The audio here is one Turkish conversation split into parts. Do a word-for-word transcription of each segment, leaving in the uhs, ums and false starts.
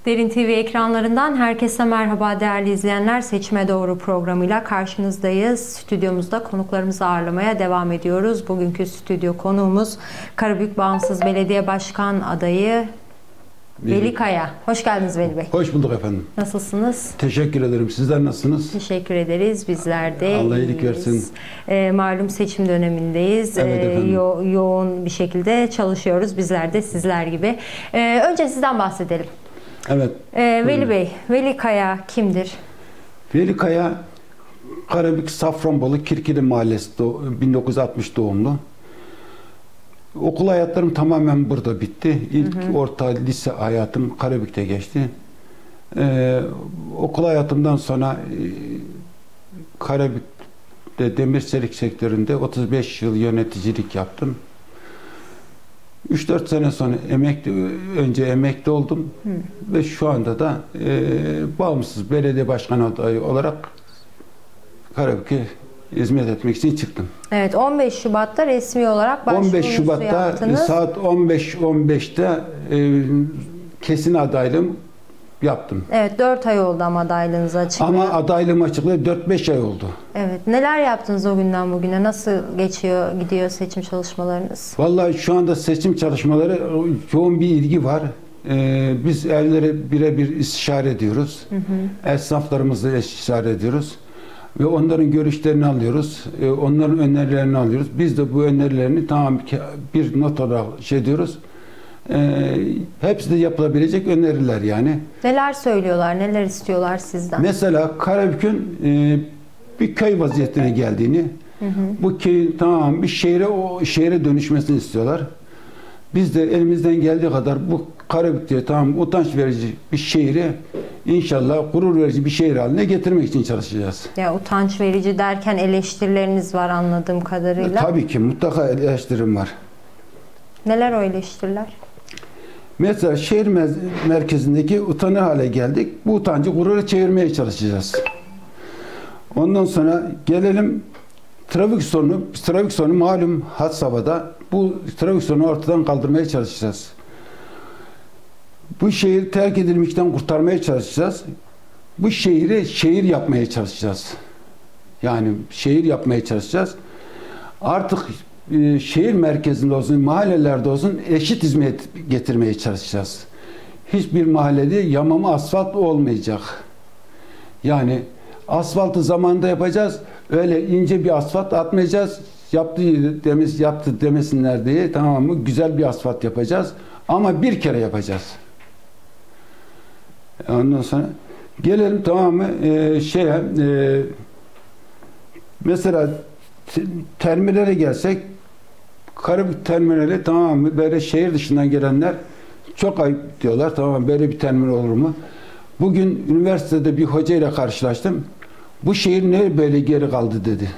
Derin T V ekranlarından herkese merhaba değerli izleyenler. Seçime Doğru programıyla karşınızdayız. Stüdyomuzda konuklarımızı ağırlamaya devam ediyoruz. Bugünkü stüdyo konuğumuz Karabük Bağımsız Belediye Başkan adayı Veli Kaya. Hoş geldiniz Veli Bey. Hoş bulduk efendim. Nasılsınız? Teşekkür ederim. Sizler nasılsınız? Teşekkür ederiz. Bizler de Allah iyilik versin. E, malum seçim dönemindeyiz. Evet e, yo yoğun bir şekilde çalışıyoruz. Bizler de sizler gibi. E, önce sizden bahsedelim. Evet. E, Veli Bey, Veli Kaya kimdir? Veli Kaya, Karabük Safranbolu Kirkili Mahallesi, bin dokuz yüz altmış doğumlu. Okul hayatlarım tamamen burada bitti. İlk hı hı. orta lise hayatım Karabük'te geçti. Ee, okul hayatımdan sonra e, Karabük'te demir çelik sektöründe otuz beş yıl yöneticilik yaptım. üç dört sene sonra emekli, önce emekli oldum hı. ve şu anda da e, bağımsız belediye başkanı adayı olarak Karabük'e hizmet etmek için çıktım. Evet, on beş Şubat'ta resmi olarak on beş Şubat'ta yaptınız. Saat on beş on beşte e, kesin adaylığım yaptım. Evet, dört ay oldu ama adaylığınızı açıkladı. Ama adaylığım açıkladı dört beş ay oldu. Evet, neler yaptınız o günden bugüne? Nasıl geçiyor, gidiyor seçim çalışmalarınız? Vallahi şu anda seçim çalışmaları yoğun bir ilgi var. Ee, biz evlere birebir istişare ediyoruz. Hı hı. Esnaflarımızla istişare ediyoruz. Ve onların görüşlerini alıyoruz. Ee, onların önerilerini alıyoruz. Biz de bu önerilerini tamam bir not olarak şey diyoruz. Ee, hepsi de yapılabilecek öneriler yani. Neler söylüyorlar, neler istiyorlar sizden? Mesela Karabük'ün e, bir köy vaziyetine geldiğini, hı hı. bu köyün tamam bir şehre o şehre dönüşmesini istiyorlar. Biz de elimizden geldiği kadar bu Karabük diye tamam utanç verici bir şehri inşallah gurur verici bir şehir haline getirmek için çalışacağız. Ya utanç verici derken eleştirileriniz var anladığım kadarıyla. E, tabii ki mutlaka eleştirim var. Neler o eleştiriler? Mesela şehir merkezindeki utanır hale geldik. Bu utancı gurura çevirmeye çalışacağız. Ondan sonra gelelim trafik sorunu. Trafik sorunu malum had safhada. Bu trafik sorunu ortadan kaldırmaya çalışacağız. Bu şehir terk edilmişten kurtarmaya çalışacağız. Bu şehri şehir yapmaya çalışacağız. Yani şehir yapmaya çalışacağız. Artık e, şehir merkezinde olsun, mahallelerde olsun eşit hizmet getirmeye çalışacağız. Hiçbir mahallede yamama asfalt olmayacak. Yani asfaltı zamanında yapacağız. Öyle ince bir asfalt atmayacağız. Yaptı demiş, yaptı demesinler diye tamam mı? Güzel bir asfalt yapacağız. Ama bir kere yapacağız. Ondan sonra gelelim tamam mı? Ee, şeye e, mesela terminale gelsek Karabük terminali tamam mı? Böyle şehir dışından gelenler çok ayıp diyorlar. Tamam böyle bir terminal olur mu? Bugün üniversitede bir hocayla karşılaştım. Bu şehir ne böyle geri kaldı dedi.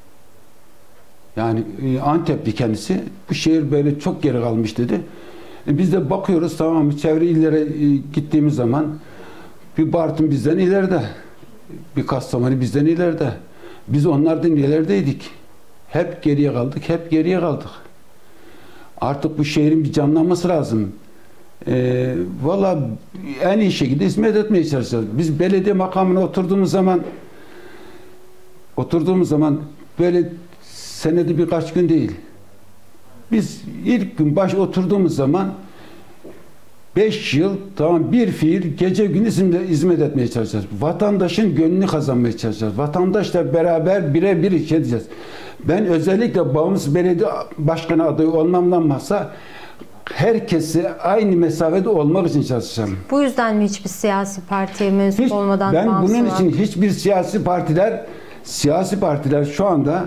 Yani Antepli kendisi. Bu şehir böyle çok geri kalmış dedi. E biz de bakıyoruz tamam mı? Çevre illere e, gittiğimiz zaman bir Bartın bizden ileride. Bir Kastamonu bizden ileride. Biz onlardan ilerideydik. Hep geriye kaldık. Hep geriye kaldık. Artık bu şehrin bir canlanması lazım. E, Valla en iyi şekilde hizmet etmeye çalışacağız. Biz belediye makamına oturduğumuz zaman oturduğumuz zaman böyle senede birkaç gün değil. Biz ilk gün baş oturduğumuz zaman beş yıl tamam bir fiil gece gündüz hizmet etmeye çalışacağız. Vatandaşın gönlünü kazanmaya çalışacağız. Vatandaşla beraber birebir iş edeceğiz. Ben özellikle bağımsız belediye başkanı adayı olmamdan mahsa herkesi aynı mesafede olmak için çalışacağım. Bu yüzden mi hiçbir siyasi partiye mensup Hiç, olmadan ben bağımsız bunun var? için hiçbir siyasi partiler siyasi partiler şu anda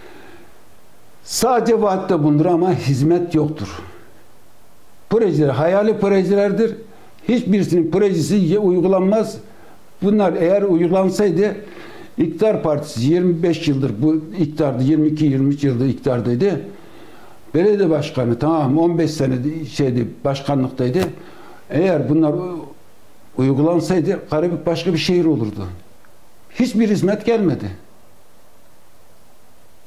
sadece vaatte bulunur ama hizmet yoktur. Projeler, hayali projelerdir. Hiçbirisinin projesi uygulanmaz. Bunlar eğer uygulansaydı iktidar partisi yirmi beş yıldır bu iktidarda, yirmi iki yirmi üç yıldır iktidardaydı. Belediye başkanı tamam on beş sene şeydi başkanlıktaydı. Eğer bunlar uygulansaydı Karabük başka bir şehir olurdu. Hiçbir hizmet gelmedi.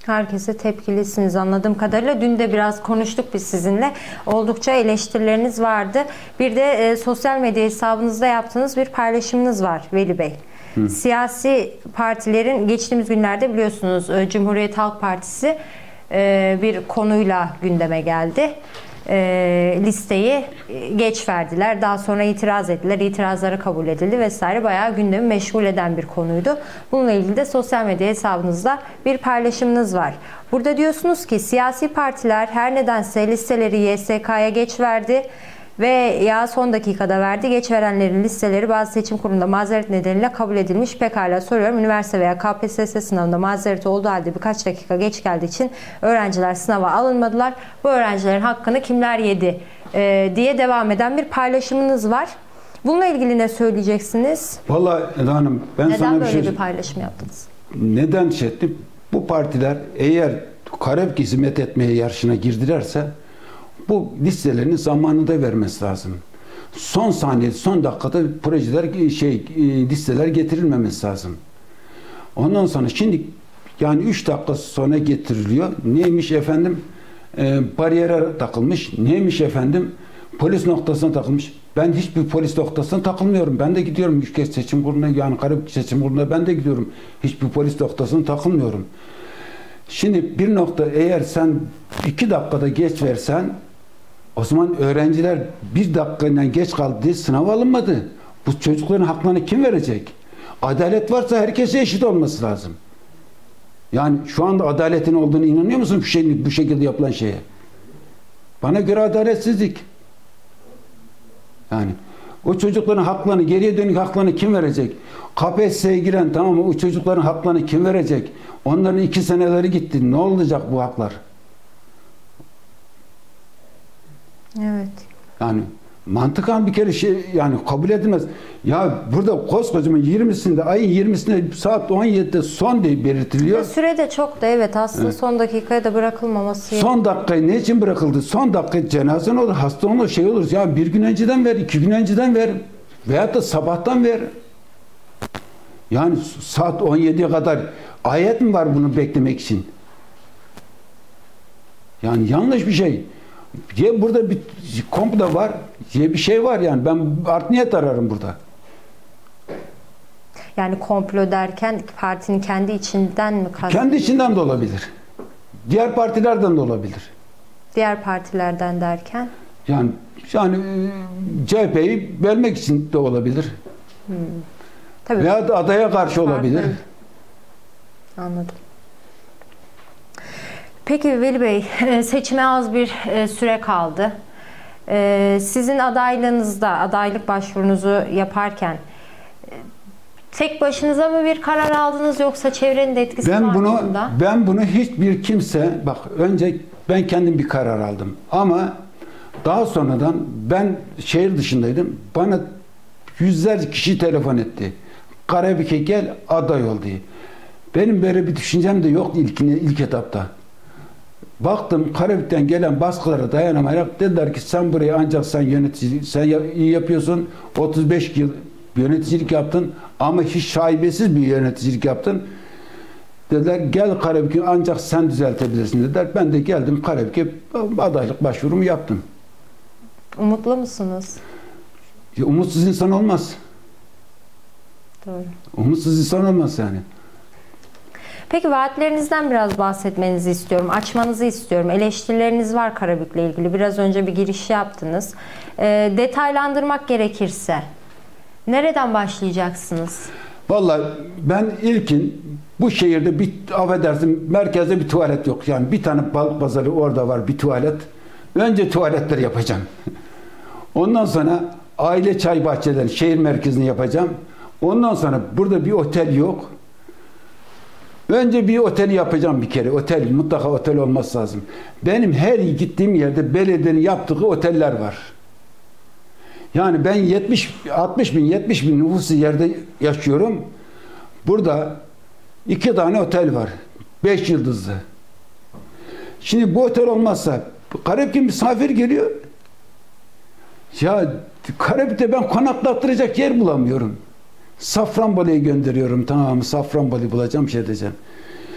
Herkese tepkilisiniz anladığım kadarıyla. Dün de biraz konuştuk biz sizinle. Oldukça eleştirileriniz vardı. Bir de e, sosyal medya hesabınızda yaptığınız bir paylaşımınız var Veli Bey. Hı. Siyasi partilerin geçtiğimiz günlerde biliyorsunuz e, Cumhuriyet Halk Partisi e, bir konuyla gündeme geldi. E, listeyi geç verdiler. Daha sonra itiraz ettiler. İtirazları kabul edildi vesaire. Bayağı gündemi meşgul eden bir konuydu. Bununla ilgili de sosyal medya hesabınızda bir paylaşımınız var. Burada diyorsunuz ki siyasi partiler her nedense listeleri Y S K'ya geç verdi ve ya son dakikada verdi. Geç verenlerin listeleri bazı seçim kurulunda mazeret nedeniyle kabul edilmiş. Pekala soruyorum. Üniversite veya K P S S sınavında mazeret olduğu halde birkaç dakika geç geldiği için öğrenciler sınava alınmadılar. Bu öğrencilerin hakkını kimler yedi e, diye devam eden bir paylaşımınız var. Bununla ilgili ne söyleyeceksiniz? Vallahi Eda Hanım ben neden sana bir böyle şey... bir paylaşım yaptınız? Neden şey ettim? Bu partiler eğer Karabük hizmet etmeye yarışına girdilerse bu listelerini zamanında vermesi lazım. Son saniye, son dakikada projeler, şey, listeler getirilmemesi lazım. Ondan sonra şimdi yani üç dakika sonra getiriliyor. Neymiş efendim? E, bariyere takılmış. Neymiş efendim? Polis noktasına takılmış. Ben hiçbir polis noktasına takılmıyorum. Ben de gidiyorum üç kez seçim kuruluna, yani Karabük seçim kuruluna ben de gidiyorum. Hiçbir polis noktasına takılmıyorum. Şimdi bir nokta eğer sen iki dakikada geç versen o zaman öğrenciler bir dakikayla geç kaldı diye sınav alınmadı. Bu çocukların haklarını kim verecek? Adalet varsa herkese eşit olması lazım. Yani şu anda adaletin olduğunu inanıyor musun bu, şey, bu şekilde yapılan şeye? Bana göre adaletsizlik. Yani o çocukların haklarını, geriye dönük haklarını kim verecek? K P S S'ye giren, tamam mı? O çocukların haklarını kim verecek? Onların iki seneleri gitti. Ne olacak bu haklar? Evet. Yani mantıken bir kere şey yani kabul edilmez. Ya burada koskocaman yirmisinde ayın yirmisinde saat on yedide son diye belirtiliyor. Süre de çok da evet aslında evet. Son dakikaya da bırakılmaması. Son dakikayı ne için bırakıldı? Son dakika cenazen olur, hasta olur, şey olur. Ya bir gün önceden ver, iki gün önceden ver. Veyahut da sabahtan ver. Yani saat on yediye kadar ayet mi var bunu beklemek için? Yani yanlış bir şey. Ya burada bir komplo var, ya bir şey var yani. Ben art niyet ararım burada. Yani komplo derken partinin kendi içinden mi kastediyorsunuz? Kendi içinden de olabilir. Diğer partilerden de olabilir. Diğer partilerden derken? Yani yani C H P'yi bölmek için de olabilir. Hmm. Tabii. Veya da adaya karşı Farklı. olabilir. Anladım. Peki Veli Bey, seçime az bir süre kaldı. Sizin adaylığınızda, adaylık başvurunuzu yaparken tek başınıza mı bir karar aldınız yoksa çevrenin de etkisi ben var bunu, mı? Ben bunu hiçbir kimse, bak önce ben kendim bir karar aldım. Ama daha sonradan ben şehir dışındaydım. Bana yüzlerce kişi telefon etti. Karabük'e gel aday ol diye. Benim böyle bir düşüncem de yoktu ilk, ilk etapta. Baktım Karabük'ten gelen baskılara dayanamayarak dediler ki sen burayı ancak sen yönetici, sen iyi yapıyorsun. otuz beş yıl yöneticilik yaptın ama hiç şaibesiz bir yöneticilik yaptın. Dediler gel Karabük'ü ancak sen düzeltebilirsin dediler. Ben de geldim Karabük'e adaylık başvurumu yaptım. Umutlu musunuz? Ya, umutsuz insan olmaz. Doğru. Umutsuz insan olmaz yani. Peki vaatlerinizden biraz bahsetmenizi istiyorum. Açmanızı istiyorum. Eleştirileriniz var Karabük'le ilgili. Biraz önce bir giriş yaptınız. E, detaylandırmak gerekirse nereden başlayacaksınız? Vallahi ben ilkin bu şehirde bir affedersin merkezde bir tuvalet yok. Yani bir tane balık pazarı orada var bir tuvalet. Önce tuvaletler yapacağım. Ondan sonra aile çay bahçeleri şehir merkezini yapacağım. Ondan sonra burada bir otel yok. Önce bir otel yapacağım bir kere. Otel, mutlaka otel olması lazım. Benim her gittiğim yerde belediyenin yaptığı oteller var. Yani ben yetmiş altmış bin yetmiş bin nüfuslu yerde yaşıyorum. Burada iki tane otel var. Beş yıldızlı. Şimdi bu otel olmazsa Karabük'e misafir geliyor. Ya Karabük'te ben konaklattıracak yer bulamıyorum. Safranbolu'ya gönderiyorum. Tamam mı? Safranbolu bulacağım, şey edeceğim.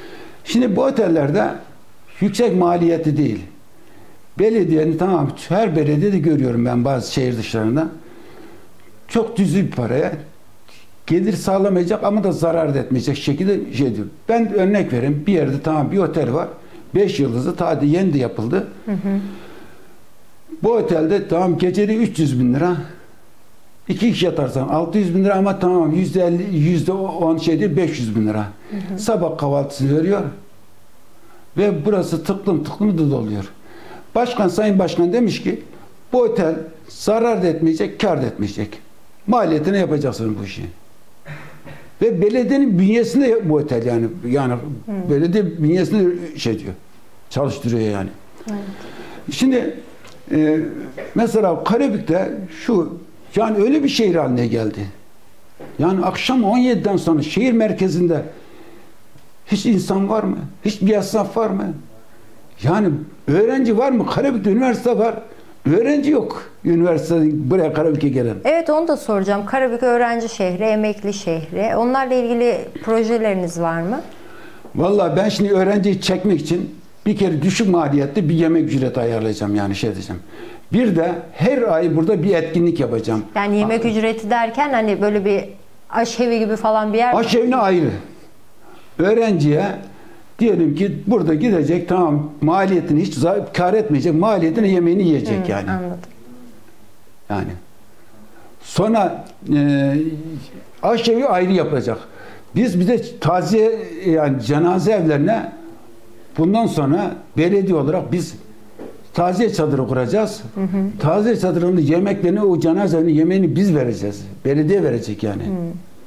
Şimdi bu otellerde yüksek maliyeti değil. Belediyenin tamam her belediyede görüyorum ben bazı şehir dışlarında çok cüzi bir paraya gelir sağlamayacak ama da zarar da etmeyecek şekilde şey diyor. Ben örnek vereyim. Bir yerde tamam bir otel var. beş yıldızlı ta yeni de yapıldı. Hı hı. Bu otelde tamam geceli üç yüz bin lira. İki kişi yatarsan altı yüz bin lira ama tamam yüzde elli, yüzde on şey değil beş yüz bin lira. Hı hı. Sabah kahvaltısı veriyor. Ve burası tıklım tıklım da doluyor. Başkan, Sayın Başkan demiş ki bu otel zarar da etmeyecek, kar da etmeyecek. Maliyetine yapacaksın bu işi. Ve belediyenin bünyesinde bu otel yani yani hmm. belediye bünyesinde şey diyor. Çalıştırıyor yani. Evet. Şimdi e, mesela Karabük'te şu yani öyle bir şehir haline geldi. Yani akşam on yediden sonra şehir merkezinde hiç insan var mı? Hiç bir esnaf var mı? Yani öğrenci var mı? Karabük'te üniversite var. Öğrenci yok. Üniversite buraya Karabük'e gelen. Evet onu da soracağım. Karabük öğrenci şehri, emekli şehri. Onlarla ilgili projeleriniz var mı? Vallahi ben şimdi öğrenciyi çekmek için bir kere düşük maliyetli bir yemek ücreti ayarlayacağım yani şey diyeceğim. Bir de her ay burada bir etkinlik yapacağım. Yani yemek A ücreti derken hani böyle bir aşevi gibi falan bir yer mi? Aşevine ayrı. Öğrenciye diyelim ki burada gidecek tamam maliyetini hiç kar etmeyecek maliyetini yemeğini yiyecek hmm, yani. Anladım. Yani. Sonra e, aşevi ayrı yapacak. Biz bir de taziye yani cenaze evlerine bundan sonra belediye olarak biz taziye çadırı kuracağız. Hı hı. Taziye çadırının yemeklerini o cenazenin yemeğini biz vereceğiz. Belediye verecek yani. Hı.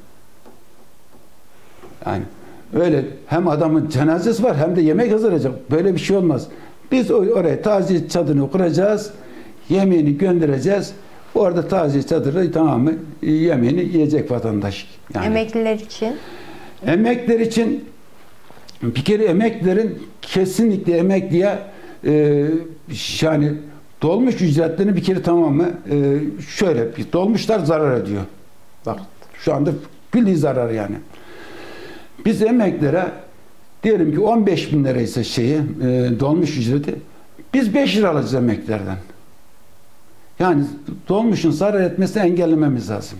Yani öyle hem adamın cenazesi var hem de yemek hazırlayacak. Böyle bir şey olmaz. Biz oraya taziye çadırını kuracağız. Yemeğini göndereceğiz. Orada taziye çadırı tamamı yemeğini yiyecek vatandaş. Yani. Emekliler için? Emekliler için bir kere emeklilerin kesinlikle emekliye e, yani dolmuş ücretlerini bir kere tamamı e, şöyle dolmuşlar zarar ediyor. Bak şu anda külli zarar yani. Biz emeklilere diyelim ki on beş bin liraysa şeyi e, dolmuş ücreti biz beş lira alacağız emeklilerden. Yani dolmuşun zarar etmesini engellememiz lazım.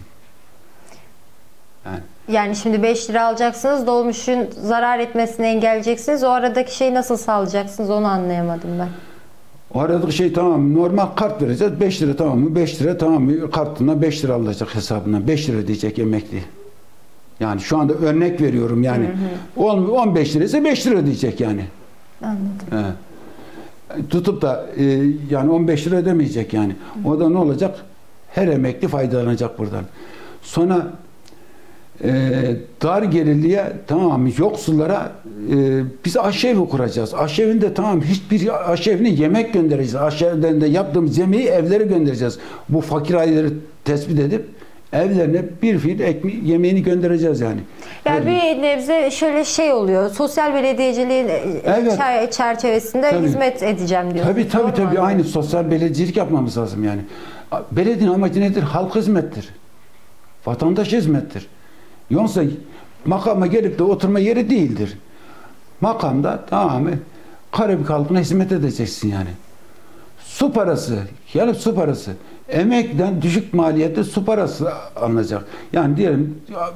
Yani. Yani şimdi beş lira alacaksınız, dolmuşun zarar etmesini engelleyeceksiniz. O aradaki şeyi nasıl sağlayacaksınız onu anlayamadım ben. O aradaki şey tamam normal kart vereceğiz. beş lira tamam mı? beş lira tamam mı? Kartına beş lira alacak hesabına. beş lira diyecek emekli. Yani şu anda örnek veriyorum yani. Hı hı. on beş lira ise beş lira diyecek yani. Anladım. Evet. Tutup da e, yani on beş lira ödemeyecek yani. Hı. O da ne olacak? Her emekli faydalanacak buradan. Sonra e, dar gelirliye tamam yoksullara e, biz aşevi kuracağız. Aşevinde tamam hiçbir aşevine yemek göndereceğiz. Aşevden de yaptığımız yemeği evlere göndereceğiz. Bu fakir aileleri tespit edip evlerine bir fiil ekmeği, yemeğini göndereceğiz yani. Yani bir nebze şöyle şey oluyor. Sosyal belediyeciliğin evet. çerçevesinde tabii. hizmet edeceğim diyor. Tabii tabii tabii aynı yani. Sosyal belediyecilik yapmamız lazım yani. Belediyenin amacı nedir? Halk hizmettir. Vatandaş hizmettir. Yoksa makama gelip de oturma yeri değildir. Makamda tamamı Karabük halkına hizmet edeceksin yani. Su parası, yani su parası. Emekten düşük maliyette su parası alınacak. Yani diyelim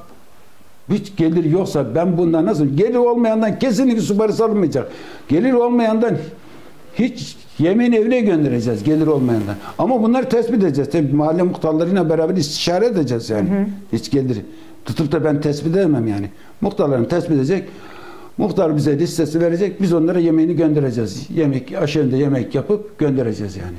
hiç gelir yoksa ben bundan nasıl? Gelir olmayandan kesinlikle su parası alınmayacak. Gelir olmayandan hiç yemeğini evine göndereceğiz gelir olmayandan. Ama bunları tespit edeceğiz. Tabii mahalle muhtarlarıyla beraber istişare edeceğiz yani. Hı hı. Hiç gelir. Tutup da ben tespit edemem yani. Muhtarların tespit edecek. Muhtar bize listesi verecek. Biz onlara yemeğini göndereceğiz. Yemek, aşağıda yemek yapıp göndereceğiz yani.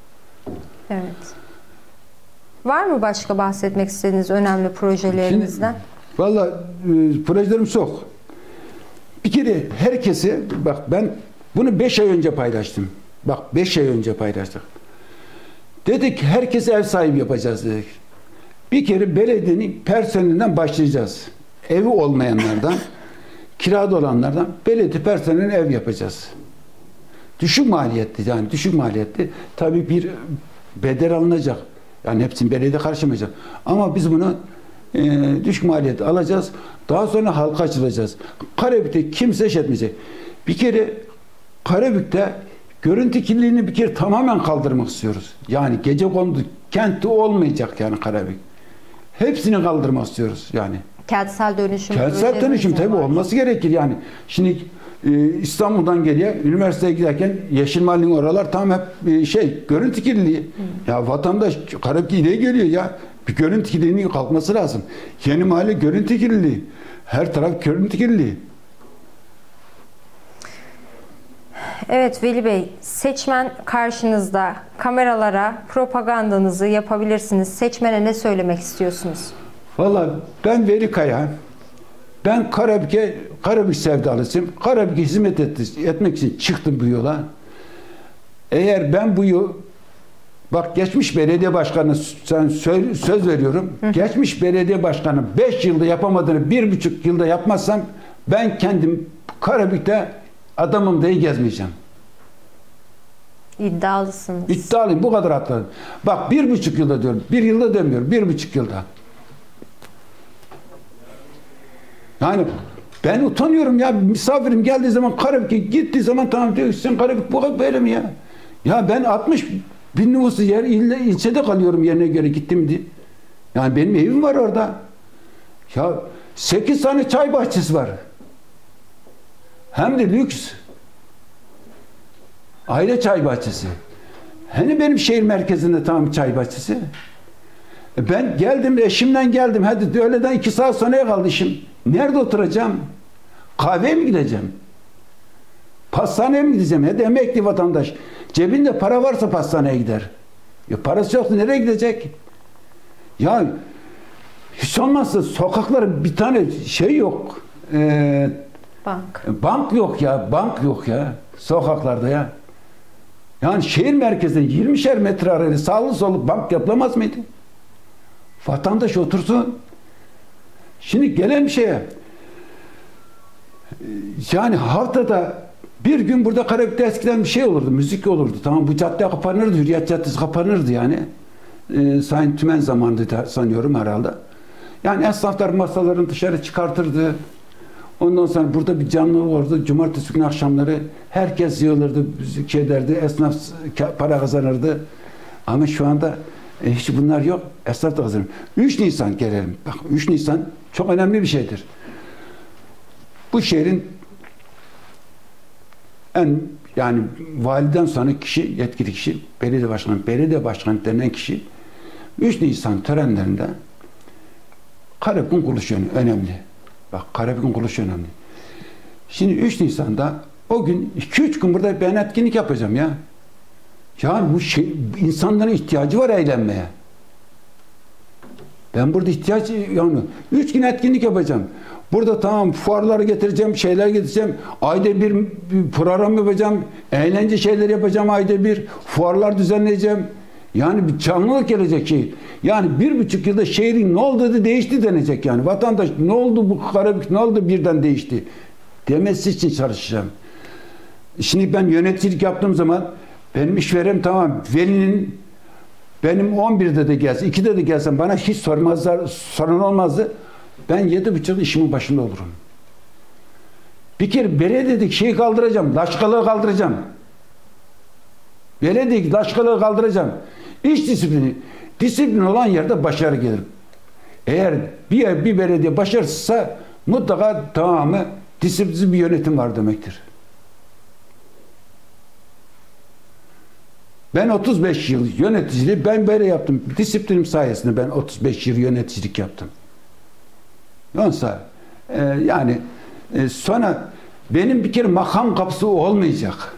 Evet. Var mı başka bahsetmek istediğiniz önemli projelerinizden? Valla e, projelerim çok. Bir kere herkese bak ben bunu beş ay önce paylaştım. Bak beş ay önce paylaştık. Dedik herkese ev sahibi yapacağız dedik. Bir kere belediyenin personelinden başlayacağız. Evi olmayanlardan, kirada olanlardan belediye personeline ev yapacağız. Düşük maliyetli yani düşük maliyetli. Tabii bir bedel alınacak. Yani hepsini belediye karşılamayacak. Ama biz bunu e, düşük maliyet alacağız. Daha sonra halka açılacağız. Karabük'te kimse şey etmeyecek. Bir kere Karabük'te görüntü kirliliğini bir kere tamamen kaldırmak istiyoruz. Yani gecekondu kenti olmayacak yani Karabük. Hepsini kaldırmak istiyoruz yani. Kentsel dönüşüm. Kentsel dönüşüm tabii olması gerekir yani. Şimdi e, İstanbul'dan geliyor, üniversiteye giderken Yeşil Mahallenin oralar tam hep e, şey, görüntü kirliliği. Hı. Ya vatandaş Karabük ile geliyor ya. Bir görüntü kirliliğinin kalkması lazım. Yeni mahalle görüntü kirliliği. Her taraf görüntü kirliliği. Evet Veli Bey, seçmen karşınızda, kameralara propagandanızı yapabilirsiniz. Seçmene ne söylemek istiyorsunuz? Vallahi ben Veli Kaya, ben Karabük'e, Karabük sevdalısıyım. Karabük'e hizmet etti, etmek için çıktım bu yola. Eğer ben bu yol, bak geçmiş belediye başkanı, sen söz, söz veriyorum, hı. geçmiş belediye başkanı beş yılda yapamadığını bir buçuk yılda yapmazsam ben kendim Karabük'te adamım diye gezmeyeceğim. İddialısınız. İddialıyım, bu kadar atladım. Bak bir buçuk yılda diyorum, bir yılda demiyorum, bir buçuk yılda. Yani ben utanıyorum ya, misafirim geldiği zaman Karabük'e gittiği zaman tamam diyor, sen Karabük bu böyle mi ya? Ya ben altmış bin nüfuslu yer, il, ilçede kalıyorum yerine göre gittim diye. Yani benim evim var orada. Ya sekiz tane çay bahçesi var. Hem de lüks. Aile çay bahçesi. Hani benim şehir merkezinde tam çay bahçesi. Ben geldim, eşimden geldim. Hadi öğleden iki saat sonraya kaldı işim. Nerede oturacağım? Kahveye mi gideceğim? Pastaneye mi gideceğim? Hadi emekli vatandaş. Cebinde para varsa pastaneye gider. Ya parası yoksa nereye gidecek? Ya hiç olmazsa sokaklara bir tane şey yok. Ee, bank. Bank yok ya. Bank yok ya. Sokaklarda ya. Yani şehir merkezinde yirmişer metre arayla sağlı sollu bank yapılamaz mıydı? Vatandaş otursun. Şimdi gelen şeye, yani haftada bir gün burada Karabük'te eskiden bir şey olurdu, müzik olurdu. Tamam, bu cadde kapanırdı, Hürriyet Caddesi kapanırdı yani. Ee, Sayın Tümen zamanında sanıyorum herhalde. Yani esnaflar masalarını dışarı çıkartırdı. Ondan sonra burada bir canlı olurdu. Cumartesi günü akşamları herkes yığılırdı, müzik ederdi, esnaf para kazanırdı. Ama şu anda e, hiç bunlar yok. Esnaf da kazanır. üç Nisan gelelim. Bak üç Nisan çok önemli bir şeydir. Bu şehrin en yani validen sonra kişi, yetkili kişi, belediye başkanı, belediye başkanı denen kişi üç Nisan törenlerinde Karabük'ün kuruluş yönü önemli. Bak Karabük'ün kuruluş önemli. Şimdi üç Nisan'da o gün iki üç gün burada ben etkinlik yapacağım ya. Yani bu şey, insanların ihtiyacı var eğlenmeye. Ben burada ihtiyaç yani üç gün etkinlik yapacağım. Burada tamam fuarları getireceğim, şeyler getireceğim. Ayda bir, bir program yapacağım. Eğlence şeyler yapacağım ayda bir. Fuarlar düzenleyeceğim. Yani bir canlılık gelecek şey. Yani bir buçuk yılda şehrin ne oldu da değişti denecek yani. Vatandaş ne oldu bu Karabük ne oldu birden değişti demesi için çalışacağım. Şimdi ben yöneticilik yaptığım zaman benim işverem tamam Veli'nin benim on birde de gelse, ikide de gelsem bana hiç sormazlar, sorun olmazdı. Ben yedi buçuk işimin başında olurum. Bir kere belediyedik şeyi kaldıracağım, laşkalığı kaldıracağım. Belediyedik laşkalığı kaldıracağım. İş disiplini, disiplin olan yerde başarı gelir. Eğer bir yer, bir belediye başarısızsa mutlaka tamamı disiplinsiz bir yönetim var demektir. Ben otuz beş yıl yöneticiliği ben böyle yaptım. Disiplinim sayesinde ben otuz beş yıl yöneticilik yaptım. Yoksa e, yani e, sonra benim bir kere makam kapısı olmayacak.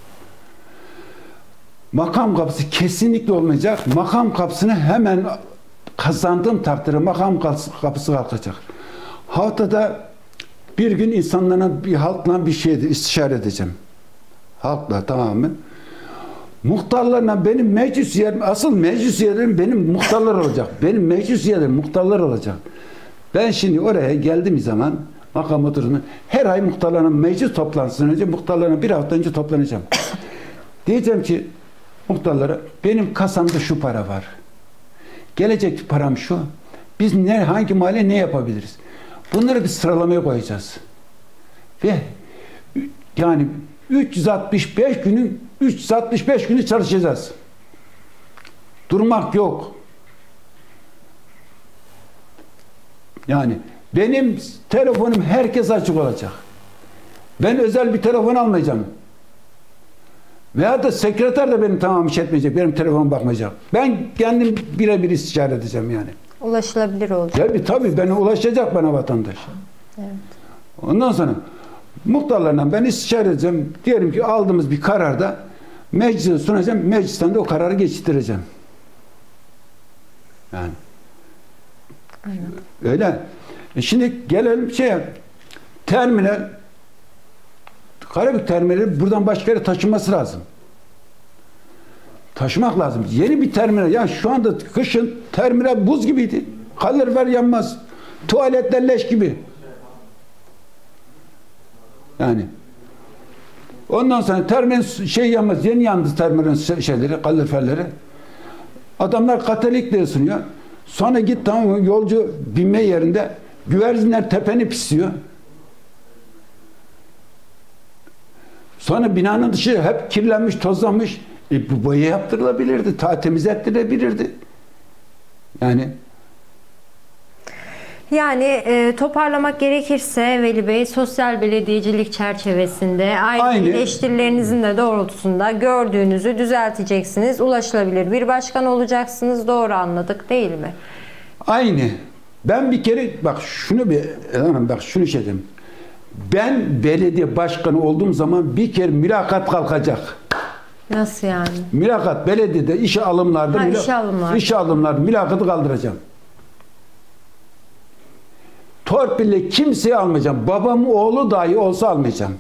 Makam kapısı kesinlikle olmayacak. Makam kapısını hemen kazandığım takdirde makam kapısı kalkacak. Haftada bir gün insanlarla bir halkla bir şey istişare edeceğim. Halkla tamamı. Muhtarlarla benim meclis üyelerim, asıl meclis üyelerim benim muhtarlar olacak. Benim meclis üyelerim muhtarlar olacak. Ben şimdi oraya geldiğim zaman makam oturduğunda her ay muhtarların meclis toplantısından önce muhtarların bir hafta önce toplanacağım. Diyeceğim ki muhtarlara benim kasamda şu para var. Gelecek param şu. Biz ne, hangi mahalle ne yapabiliriz? Bunları bir sıralamaya koyacağız. Ve yani üç yüz altmış beş günün üç yüz altmış beş günü çalışacağız. Durmak yok. Yani benim telefonum herkes açık olacak. Ben özel bir telefon almayacağım. Veya da sekreter de benim tamam iş etmeyecek. Benim telefonuma bakmayacak. Ben kendim birebir istişare edeceğim yani. Ulaşılabilir olacak. Tabii tabii bana ulaşacak bana vatandaş. Evet. Ondan sonra muhtarlarla ben istişare edeceğim. Diyelim ki aldığımız bir kararda meclise sunacağım. Meclisten de o kararı geçireceğim. Yani. Aynen. Öyle. E şimdi gelelim şeye. Terminal Karabük terminali buradan başka yere taşınması lazım. Taşımak lazım. Yeni bir terminal. Ya şu anda kışın terminal buz gibiydi. Kalorifer yanmaz. Tuvaletler leş gibi. Yani. Ondan sonra terminal şey yanmaz. Yeni yandı terminal şeyleri, kaloriferleri. Adamlar katolikle ısınıyor. Sonra git tamam mı? Yolcu binme yerinde güvercinler tepeni pisliyor. Sonra binanın dışı hep kirlenmiş, tozlanmış. E, bu boya yaptırılabilirdi, ta temizlettirebilirdi. Yani Yani e, toparlamak gerekirse Veli Bey, sosyal belediyecilik çerçevesinde aynı, aynı eleştirilerinizin de doğrultusunda gördüğünüzü düzelteceksiniz. Ulaşılabilir bir başkan olacaksınız. Doğru anladık değil mi? Aynı. Ben bir kere bak şunu bir bak şunu şey dedim. Ben belediye başkanı olduğum zaman bir kere mülakat kalkacak. Nasıl yani? Mülakat belediyede işe alımlarda ha, müla işe alımlar. işe alımlar mülakatı kaldıracağım. Torpille kimseyi almayacağım. Babamın oğlu dahi olsa almayacağım.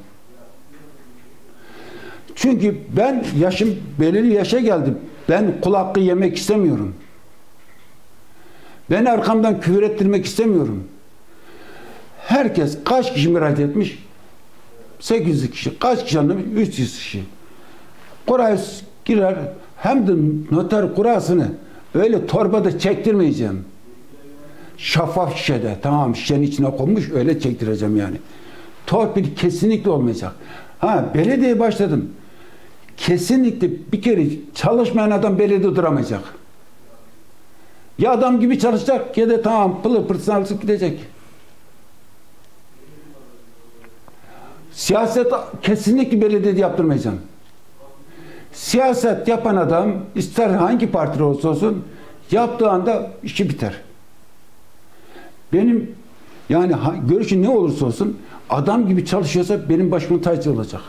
Çünkü ben yaşım belirli yaşa geldim. Ben kul hakkı yemek istemiyorum. Ben arkamdan küfür ettirmek istemiyorum. Herkes kaç kişi müracaat etmiş? sekiz yüz kişi. Kaç kişi anlamış? üç yüz kişi. Kuraya girer. Hem de noter kurasını öyle torbada çektirmeyeceğim. Şeffaf şişede. Tamam şişenin içine konmuş öyle çektireceğim yani. Torpil kesinlikle olmayacak. Ha belediyeye başladım. Kesinlikle bir kere çalışmayan adam belediye duramayacak. Ya adam gibi çalışacak ya da tamam pılır pırtısını alıp gidecek. Siyaset kesinlikle belediyede yaptırmayacağım. Siyaset yapan adam ister hangi partide olsa olsun yaptığı anda işi biter. Benim yani görüşüm ne olursa olsun adam gibi çalışıyorsa benim başımın tacı olacak.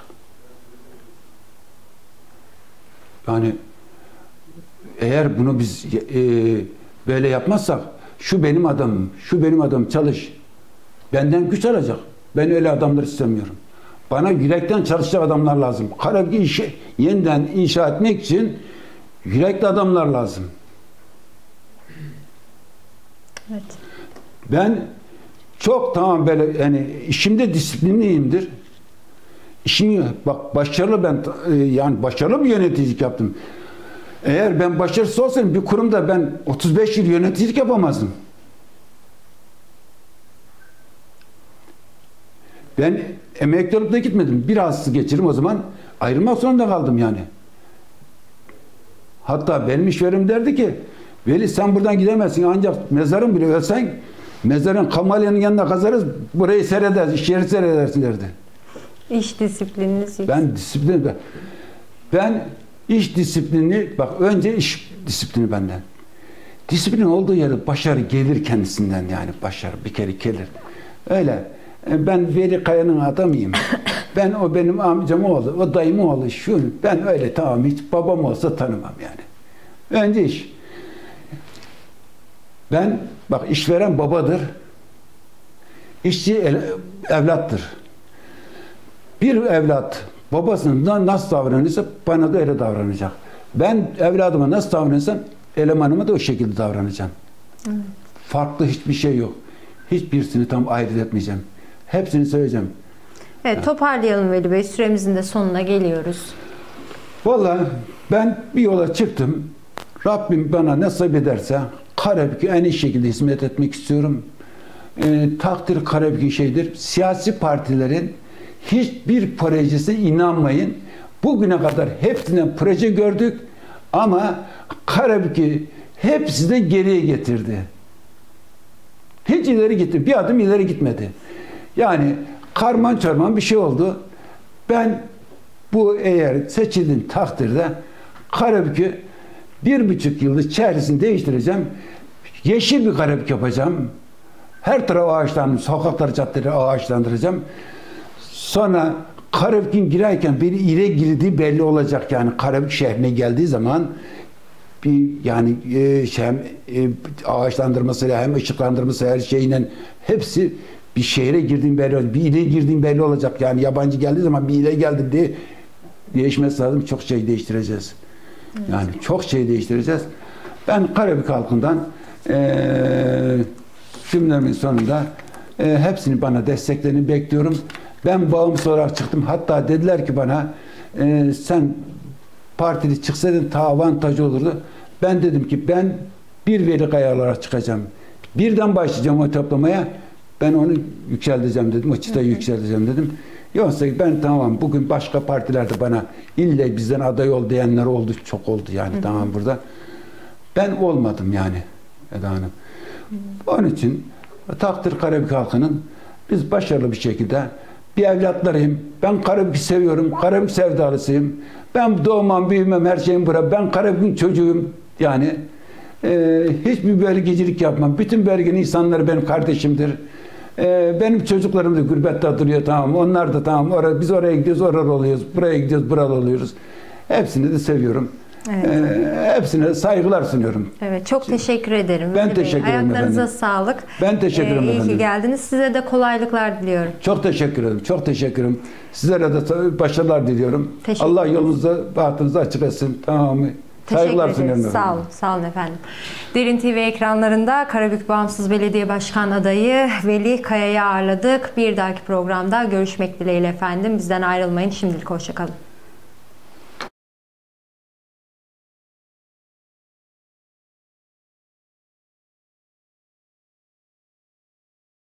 Yani eğer bunu biz e, böyle yapmazsak şu benim adamım, şu benim adamım çalış. Benden güç alacak. Ben öyle adamlar istemiyorum. Bana yürekten çalışacak adamlar lazım. Karabük'ü işi yeniden inşa etmek için yürekli adamlar lazım. Evet. Ben çok tamam böyle yani işimde disiplinliyimdir. İşimi bak başarılı ben yani başarılı bir yöneticilik yaptım. Eğer ben başarısız olsaydım bir kurumda ben otuz beş yıl yöneticilik yapamazdım. Ben emekli olup da gitmedim. Bir hastası geçirdim o zaman ayrılmak zorunda kaldım yani. Hatta benim işverenim derdi ki Veli sen buradan gidemezsin ancak mezarın bile ölsen mezarın kamalyanın yanına kazarız burayı seyrederiz, iş yeri seyredersin derdi. İş disiplininiz yüksek. Ben disiplin ben iş disiplini bak önce iş disiplini benden. Disiplin olduğu yerde başarı gelir kendisinden yani başarı bir kere gelir. Öyle. Ben Veli Kaya'nın adamıyım. Ben o benim amcam oğlu, o dayım oğlu şu. Ben öyle tamam hiç babam olsa tanımam yani. Önce iş. Ben bak işveren babadır. İşçi el, evlattır. Bir evlat babasından nasıl davranırsa bana da öyle davranacak. Ben evladıma nasıl davranırsam elemanıma da o şekilde davranacağım. Evet. Farklı hiçbir şey yok. Hiçbirisini tam ayırt etmeyeceğim. Hepsini söyleyeceğim. Evet, yani. Toparlayalım Veli Bey. Süremizin de sonuna geliyoruz. Vallahi ben bir yola çıktım. Rabbim bana nasip ederse Karabük'e en iyi şekilde hizmet etmek istiyorum. E, takdir Karabük'ün şeydir. Siyasi partilerin hiçbir projesine inanmayın. Bugüne kadar hepsinden proje gördük ama Karabük'ü hepsi de geriye getirdi. Hiç ileri gitti. Bir adım ileri gitmedi. Yani karman çorman bir şey oldu. Ben bu eğer seçildiğim takdirde Karabük'ü bir buçuk yılda çehresini değiştireceğim. Yeşil bir Karabük yapacağım. Her tarafı ağaçlandıracağım. Sokakları, caddeleri ağaçlandıracağım. Sonra Karabük'ün girerken bir ile girdiği belli olacak. Yani Karabük şehrine geldiği zaman bir yani e, şey, hem e, ağaçlandırmasıyla hem ışıklandırması her şeyle hepsi bir şehre girdiğim belli olacak. Bir ile girdiğim belli olacak. Yani yabancı geldiği zaman bir ile geldim diye değişmesi lazım. Çok şey değiştireceğiz. Evet. Yani çok şey değiştireceğiz. Ben Karabük halkından e, cümlemin sonunda e, hepsini bana desteklerini bekliyorum. Ben bağımsız olarak çıktım. Hatta dediler ki bana e, sen partili çıksaydın ta avantajı olurdu. Ben dedim ki ben bir Veli Kaya olarak çıkacağım. Birden başlayacağım o toplamaya. Ben onu yükselteceğim dedim. O çıtayı yükselteceğim dedim. Yoksa ben tamam bugün başka partilerde bana ille bizden aday ol diyenler oldu. Çok oldu yani. Hı hı. Tamam burada. Ben olmadım yani Eda Hanım. Hı hı. Onun için takdir Karabük halkının biz başarılı bir şekilde bir evlatlarıyım. Ben Karabük'ü seviyorum. Karabük sevdalısıyım. Ben doğmam, büyümem, her şeyim bura. Ben Karabük'ün çocuğuyum. Yani e, hiçbir bölgecilik yapmam. Bütün bölgenin insanları benim kardeşimdir. E, benim çocuklarım da gurbette duruyor tamam. Onlar da tamam. Oraya, biz oraya gidiyoruz, oralı oluyoruz. Buraya gidiyoruz, buralı oluyoruz. Hepsini de seviyorum. Evet. E, hepsine saygılar sunuyorum. Evet, çok teşekkür ederim. Ben Veli teşekkür ederim. Ayaklarınıza efendim. sağlık. Ben teşekkür ederim. Ee, iyi efendim. ki geldiniz. Size de kolaylıklar diliyorum. Çok teşekkür ederim. Çok teşekkür ederim. Sizlere de başarılar diliyorum. Allah yolunuzu, bahtınızı açık etsin. Tamamı. Saygılar sunuyorum. Sağ olun. Sağ olun efendim. Derin T V ekranlarında Karabük Bağımsız Belediye Başkan adayı Veli Kaya'yı ağırladık. Bir dahaki programda görüşmek dileğiyle efendim. Bizden ayrılmayın. Şimdilik hoşça kalın.